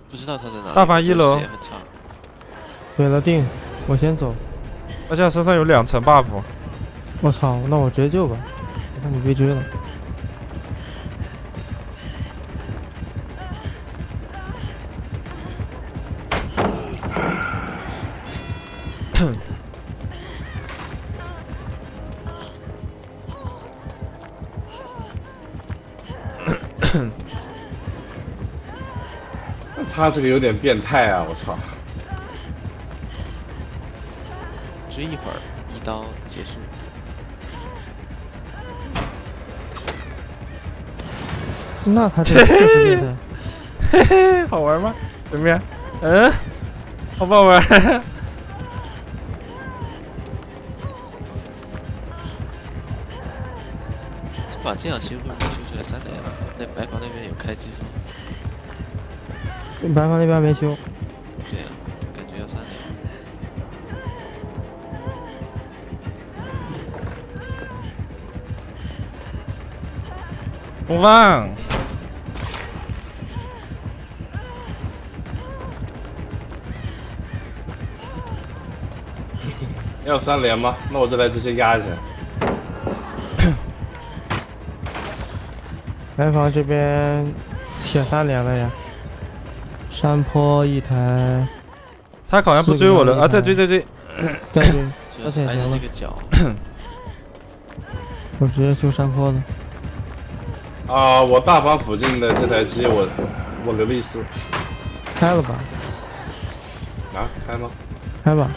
不知道他在哪里。 大房1楼。 也很长。 对了，定，我先走。 而且身上有2层 buff。 我操，那我直接救吧。我看你被追了。 他这个有点变态啊！我操！ 追一会儿，1刀结束。 那他这个确实变态。 嘿嘿，好玩吗？怎么样？嗯，好不好玩？ 这把这样其实会不会修出来3雷啊？那白房那边有开机是吗？ 白房那边没修。 对啊，感觉要3雷。 不放。 要3连吗？那我就来直接压一下。 白房这边铁3连了呀。山坡1台。 他好像不追我了啊！在追。 在追。 就挨着这个角。 我直接修山坡的。 啊，我大房附近的这台机我留了一丝。 开了吧？ 啊，开吗？ 开吧。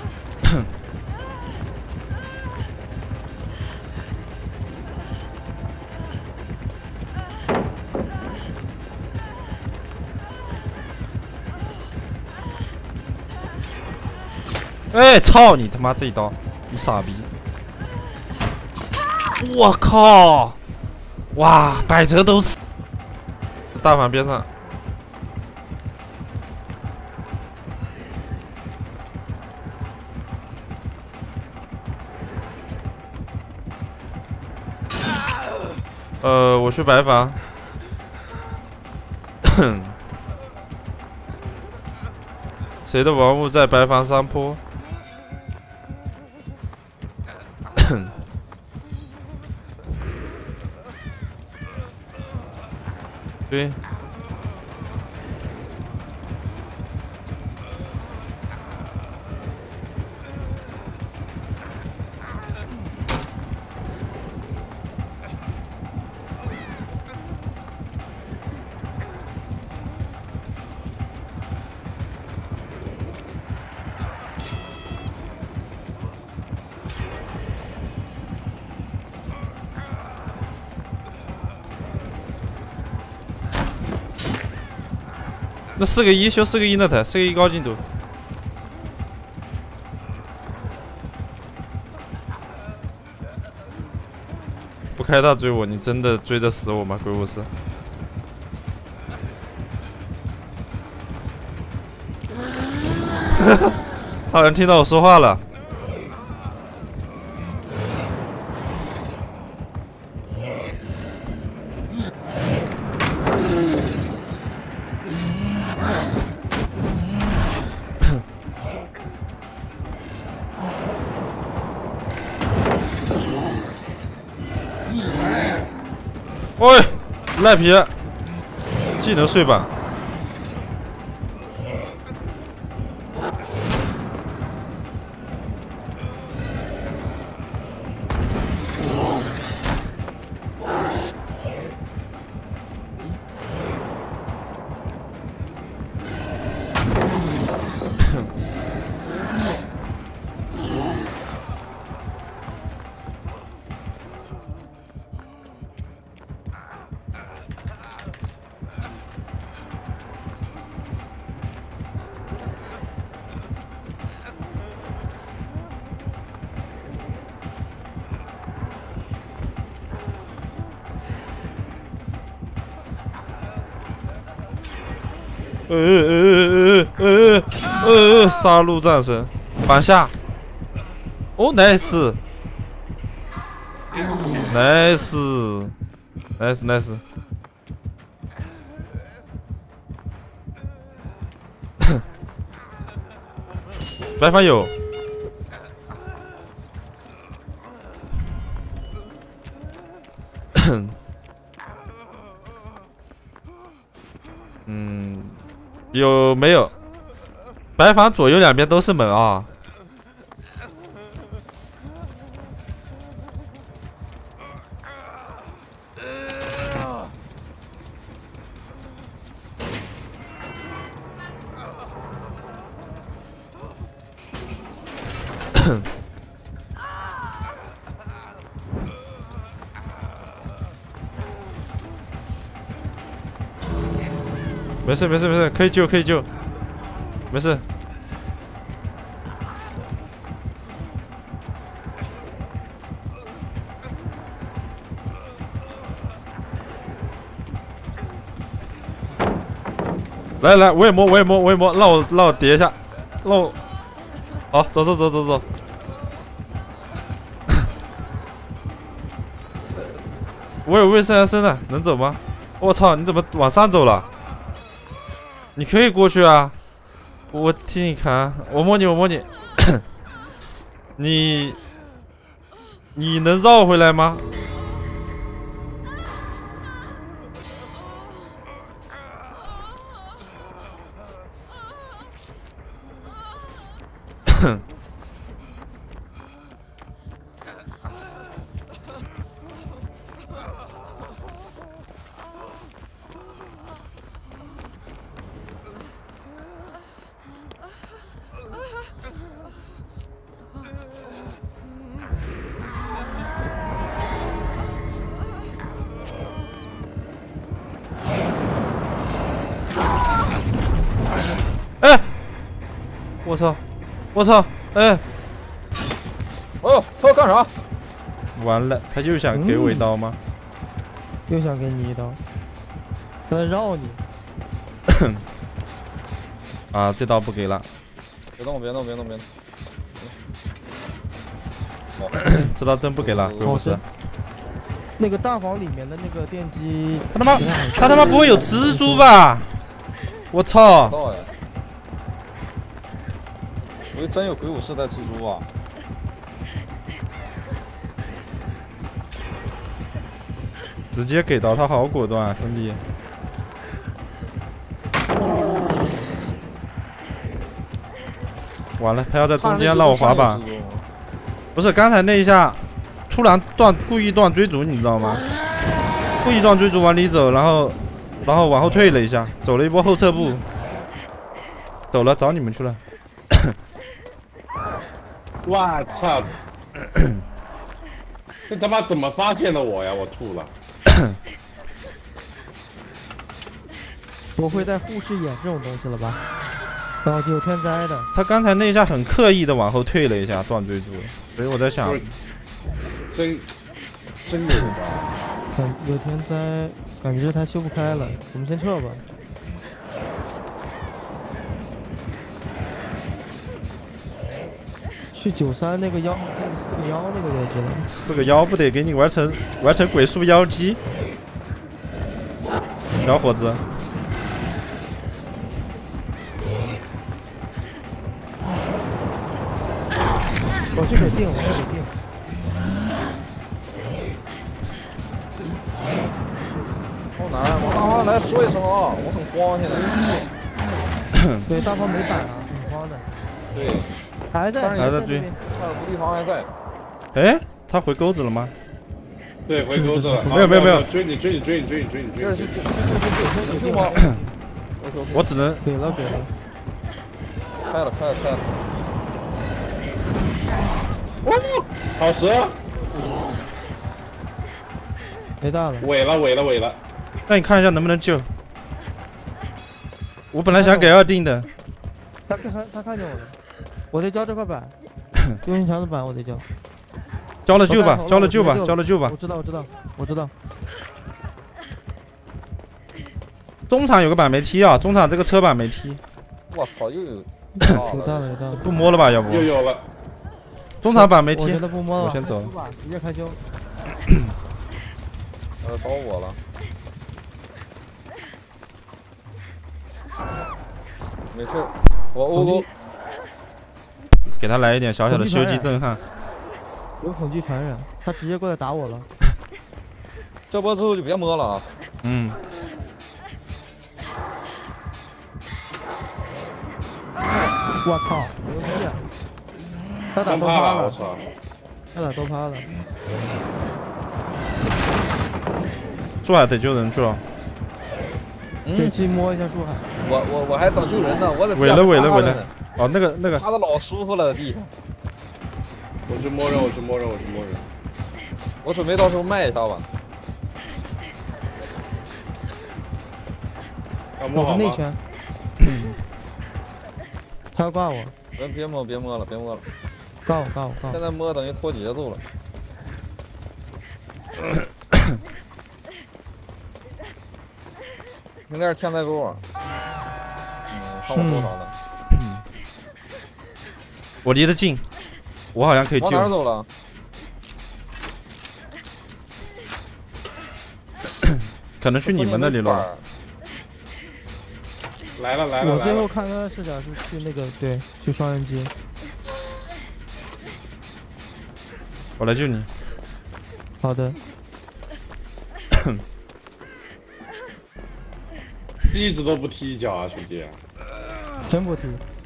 哎，操你他妈这一刀，你傻逼！我靠！哇，百折都死。大房边上。我去白房。谁的王物在白房山坡？对。那4个1修4个1那台，4个1高进度。不开大追我，你真的追得死我吗？鬼武士。好像听到我说话了。喂，赖皮，技能碎吧。杀戮战神，反下。哦 ，nice，nice，nice， 白房有。有没有？白房左右两边都是门啊。没事没事没事，可以救可以救，没事。来来，我也摸我也摸我也摸，让我叠一下，让我。好，走走走走走。我有卫生还生呢，能走吗？我操，你怎么往上走了？你可以过去啊，我替你看，我摸你，我摸你，你能绕回来吗？哎，我操，我操，哎， 哦，他干啥？ 完了，他又想给我一刀吗？ 又想给你一刀，他在绕你。 啊，这刀不给了。 别动，别动，别动，别动。 这刀真不给了，鬼武士。 那个大房里面的那个电机， 他他妈不会有蜘蛛吧？我操！ 我以为真有鬼武士带蜘蛛啊！ 直接给到他，好果断啊，兄弟！完了，他要在中间让我滑板。不是，刚才那一下突然故意断追逐，你知道吗？故意断追逐往里走，然后往后退了一下，走了一波后撤步，走了找你们去了。 我操！这他妈怎么发现的我呀？我吐了。 不会再护士眼这种东西了吧？哦，有天灾的。 他刚才那一下很刻意的往后退了一下，断追逐，所以我在想， 真有吧？ 有天灾，感觉他修不开了，我们先撤吧。去93那个4个1那个位置了。 4个1不得给你完成鬼速妖姬，小伙子。 我去给定，我去给定。 好难，我大方来说一声啊，我很慌现在。 对，大方没板啊，很慌的。 对。 还在追， 那不地方还在。 哎，他回钩子了吗？ 对，回钩子了。 没有， 追你！ 能救吗？ 我只能给了。 开了。 哦，好蛇！ 没大了。 尾了。 那你看一下能不能救？我本来想给2定的。 他看见我了。我得交这块板，幽灵墙的板我得交。 交了救吧。 我知道。 中场有个板没踢啊，中场这个车板没踢。 我操，又有。 有大了。 不摸了吧？要不？ 又有了。 中场板没踢。 我觉得不摸了。 我先走。 直接开修。 找我了。没事，我欧。 给他来一点小小的修机震撼。 有恐惧传染，他直接过来打我了。 这波之后就别摸了啊！ 嗯。 我操！牛逼啊！他打崩趴了， 都趴了， 我操！ 他打都趴了。 珠海得救人去了。 可以去摸一下珠海。 我还等救人呢，我在毁了！哦，那个趴的老舒服了，地上。 我去摸人，我去摸人。 我准备到时候卖一下吧。 要摸好吗？ 内圈。他要挂我。 别摸了。 挂我。 现在摸等于拖节奏了。应该是天灾沟啊。看我多少呢？ 我离得近，我好像可以救。 往哪儿走了？ 可能去你们那里了。 来了。 我最后看他的视角是去那个对，去双人机。 我来救你。 好的。 一直都不踢一脚啊，兄弟！ 真不踢。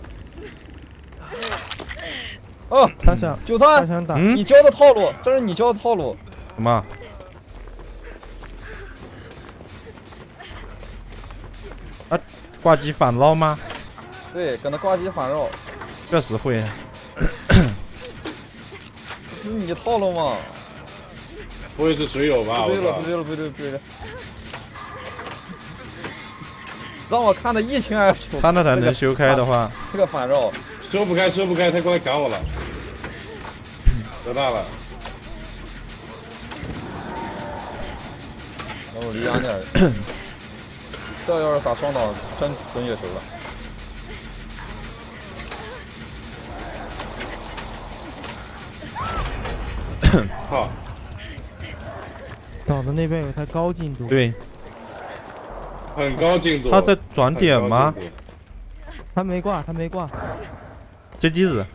哦， 他想打。 你教的套路，这是你教的套路。 什么？啊，挂机反绕吗？ 对，跟他挂机反绕。 确实会。 这是你套路吗？ 不会是水友吧？ 不对了。让我看得一清二楚。 他那台能修开的话， 这个反绕修不开，他过来赶我了，得大了。 然后离远点。这要是打双刀，真滚月球了。 好。 岛的那边有台高进度。 对。 很高进度。 他在转点吗？ 他没挂。 接机子。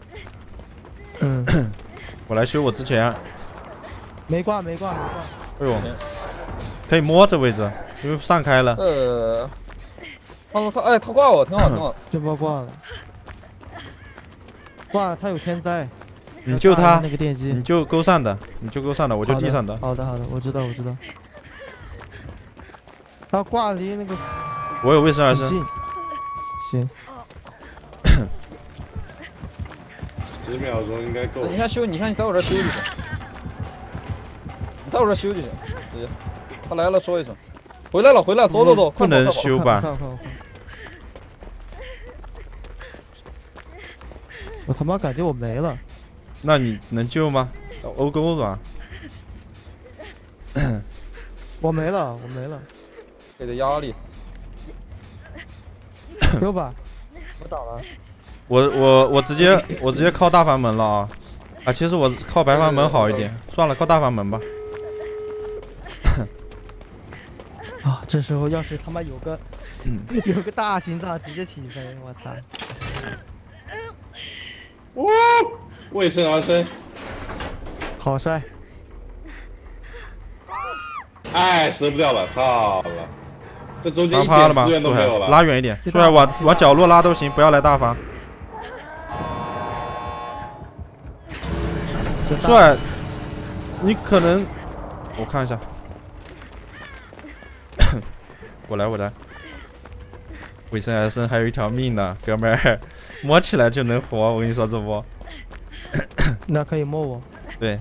我来修我之前。 没挂。 哎呦，可以摸这位置，因为上开了。 他挂我，挺好。 这波挂了。挂了，他有天灾。 你救他， 那个电机， 你就勾上的，我就地上的。 好的，我知道。他挂离那个， 我有卫生而生。 行。 10秒钟应该够。 你先修，你在我这修就行。直接。他来了说一声，回来了，走， 不能修吧？ 我他妈感觉我没了。 那你能救吗？欧勾吧。 我没了。 给的压力。 修吧，我倒了。 我直接靠大房门了啊！其实我靠白房门好一点，算了，靠大房门吧。 啊，这时候要是他妈有个大心脏直接起飞，我操！ 哇，为生而生， 好帅！ 哎，折不掉了，操了！这中间一点资源都没有了。 拉远一点，出来往角落拉都行，不要来大房。帅，你可能，我看一下。我来，为生而生还有一条命呢，哥们儿，摸起来就能活，我跟你说这波。 那可以摸我。 对。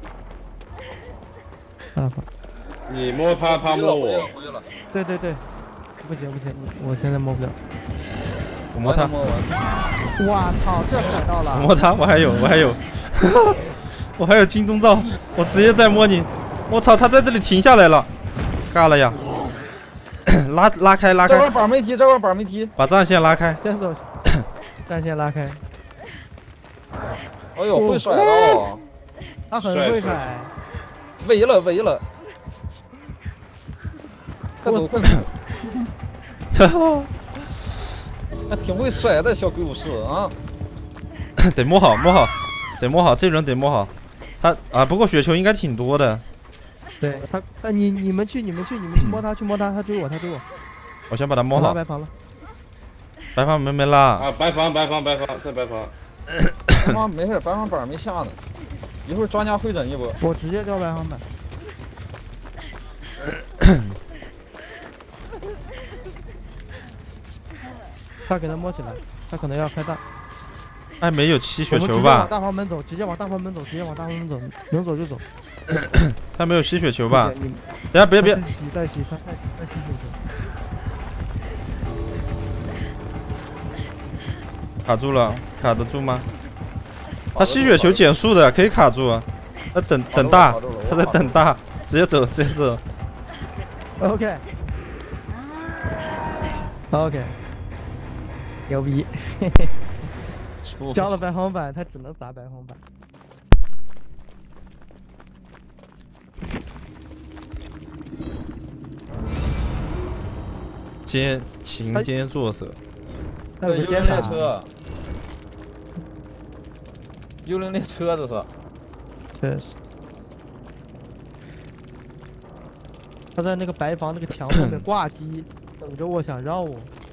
你摸他，他摸我。 对，不行，我现在摸不了。 我摸他。 哇操，这踩到了。 我摸他，我还有，我还有金钟罩，我直接再摸你。我操，他在这里停下来了，尬了呀！拉开。 这块板没踢， 把战线拉开。 先走，战线拉开。 哎呦，会甩的哦， 他很会甩。 围了。快走！他挺会甩的小鬼武士啊！ 得摸好，摸好，得摸好，这人得摸好。他啊，不过雪球应该挺多的。 对他，你们去摸他，他追我， 我先把他摸好。 白房了， 白房没拉。 啊，白房，在白房。 白房没事，白房板没下呢，一会儿专家会诊一波。 我直接掉白房板。他给他摸起来，他可能要开大。 哎，没有吸血球吧？ 直接往大房门走，能走就走。 他没有吸血球吧？等下别。 带吸血球。 卡住了，卡得住吗？他吸血球减速的，可以卡住。他等大，他在等大，直接走。 OK， 牛逼，交了白黄板，他只能砸白黄板。 勤奸作色。 对，幽灵列车，幽灵列车这是。 确实。他在那个白房那个墙后面挂机，等着我想绕我。